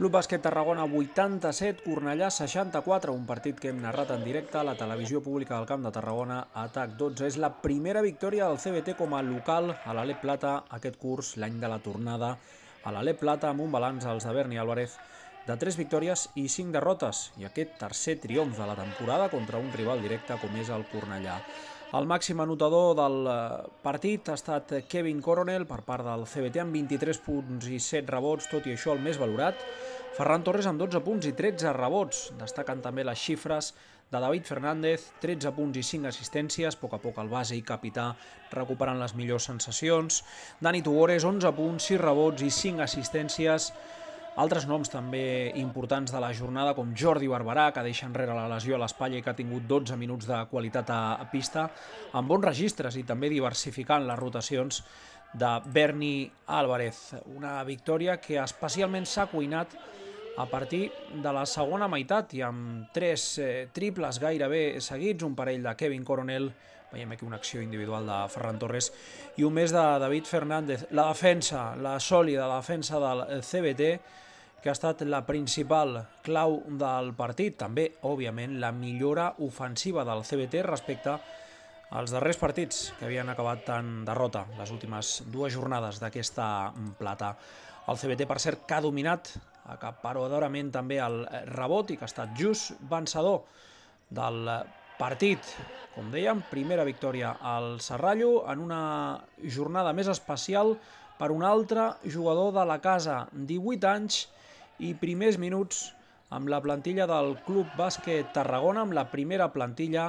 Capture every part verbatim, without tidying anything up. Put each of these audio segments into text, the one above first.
Club Bàsquet Tarragona vuitanta-set, Cornellà seixanta-quatre, un partit que hem narrat en directe a la televisió pública del Camp de Tarragona, Atac dotze. És la primera victòria del C B T com a local a l'Alep Plata aquest curs, l'any de la tornada a l'Alep Plata, amb un balanç als de Berni Álvarez de tres victòries i cinc derrotes, i aquest tercer triomf de la temporada contra un rival directe com és el Cornellà. El màxim anotador del partit ha estat Kevin Coronel per part del C B T amb vint-i-tres punts i set rebots, tot i això el més valorat. Ferran Torres amb dotze punts i tretze rebots. Destaquen també les xifres de David Fernández, tretze punts i cinc assistències, a poc a poc el base i capità recuperant les millors sensacions. Dani Tugores, onze punts, sis rebots i cinc assistències. Altres noms també importants de la jornada, com Jordi Barberà, que deixa enrere la lesió a l'espatlla i que ha tingut dotze minuts de qualitat a pista, amb bons registres i també diversificant les rotacions de Berni Álvarez. Una victòria que especialment s'ha cuinat a partir de la segona meitat i amb tres eh, triples gairebé seguits, un parell de Kevin Coronel, veiem aquí una acció individual de Ferran Torres, i un més de David Fernández. La defensa, la sòlida defensa del C B T, que ha estat la principal clau del partit. També, òbviament, la millora ofensiva del C B T respecte als darrers partits que havien acabat en derrota, les últimes dues jornades d'aquesta plata. El C B T, per cert, que ha dominat acaparadorament també el rebot i que ha estat just vencedor del partit. Com dèiem, primera victòria al Serrallo en una jornada més especial per un altre jugador de la casa, divuit anys i primers minuts amb la plantilla del Club Bàsquet Tarragona, amb la primera plantilla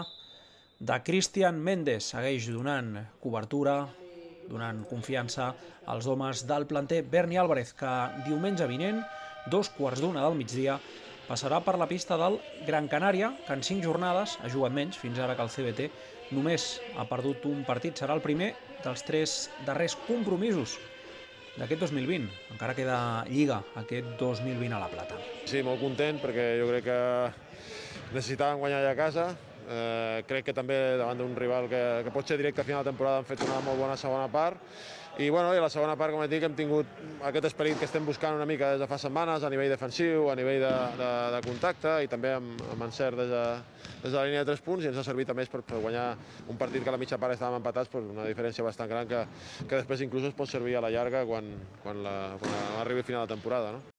de Cristian Méndez. Segueix donant cobertura, donant confiança als homes del planter Berni Álvarez, que diumenge vinent, dos quarts d'una del migdia, passarà per la pista del Gran Canària, que en cinc jornades ha jugat menys, fins ara que el C B T només ha perdut un partit. Serà el primer dels tres darrers compromisos d'aquest dos mil vint. Encara queda Lliga aquest dos mil vint a la Plata. Sí, molt content perquè jo crec que necessitàvem guanyar allà a casa. Eh, crec que també davant d'un rival que, que pot ser directe a final de temporada hem fet una molt bona segona part. I, bueno, i a la segona part, com et dic, hem tingut aquest esperit que estem buscant una mica des de fa setmanes a nivell defensiu, a nivell de, de, de contacte i també amb, amb encert des de, des de la línia de tres punts, i ens ha servit a més per, per guanyar un partit que a la mitja part estàvem empatats, per una diferència bastant gran que, que després inclús es pot servir a la llarga quan, quan, la, quan arribi el final de temporada, no?